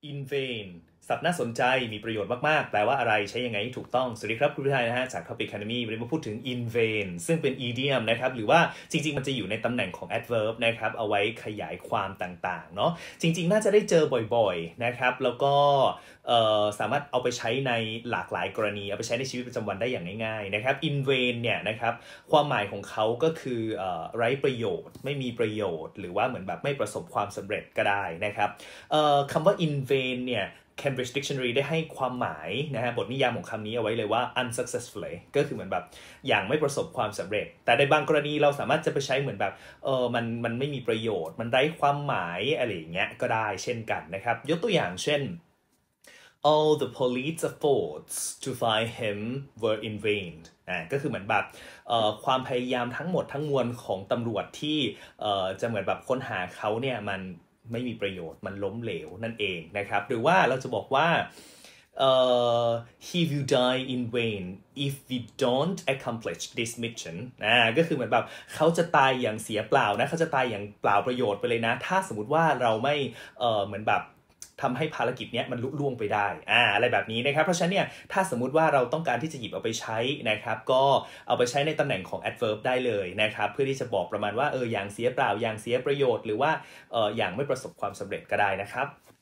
in vain ศัพท์น่าสนใจมีประโยชน์มากๆแปลว่าอะไรใช้ยังไงถูกต้องสวัสดีครับคุณผู้ชมนะฮะจาก Topic Academy วันนี้มาพูดถึง in vain ซึ่งเป็น idiom นะครับหรือว่าจริงๆมันจะอยู่ในตำแหน่งของ adverb นะครับเอาไว้ขยายความต่างๆเนาะจริงๆน่าจะได้เจอบ่อยๆนะครับแล้วก็สามารถเอาไปใช้ในหลากหลายกรณีเอาไปใช้ในชีวิตประจำวันได้อย่างง่ายๆนะครับ in vain เนี่ยนะครับความหมายของเขาก็คือไร้ประโยชน์ไม่มีประโยชน์หรือว่าเหมือนแบบไม่ประสบความสำเร็จก็ได้นะครับคำว่า in vain เนี่ย Cambridge Dictionary ได้ให้ความหมายนะฮะบทนิยามของคำนี้เอาไว้เลยว่า unsuccessfully ก็คือเหมือนแบบอย่างไม่ประสบความสำเร็จแต่ในบางกรณีเราสามารถจะไปใช้เหมือนแบบมันไม่มีประโยชน์มันไร้ความหมายอะไรอย่างเงี้ยก็ได้เช่นกันนะครับยกตัวอย่างเช่น all the police efforts to find him were in vain ก็คือเหมือนแบบความพยายามทั้งหมดทั้งมวลของตำรวจที่จะเหมือนแบบค้นหาเขาเนี่ยมันไม่มีประโยชน์มันล้มเหลวนั่นเองนะครับหรือว่าเราจะบอกว่าhe will die in vain if we don't accomplish this mission ก็คือเหมือนแบบเขาจะตายอย่างเสียเปล่านะเขาจะตายอย่างเปล่าประโยชน์ไปเลยนะถ้าสมมติว่าเราไม่เหมือนแบบทำให้ภารกิจนี้มันลุล่วงไปได้อะไรแบบนี้นะครับเพราะฉะนั้นเนี่ยถ้าสมมุติว่าเราต้องการที่จะหยิบเอาไปใช้นะครับก็เอาไปใช้ในตำแหน่งของ adverb ได้เลยนะครับเพื่อที่จะบอกประมาณว่าอย่างเสียเปล่าอย่างเสียประโยชน์หรือว่าอย่างไม่ประสบความสำเร็จก็ได้นะครับ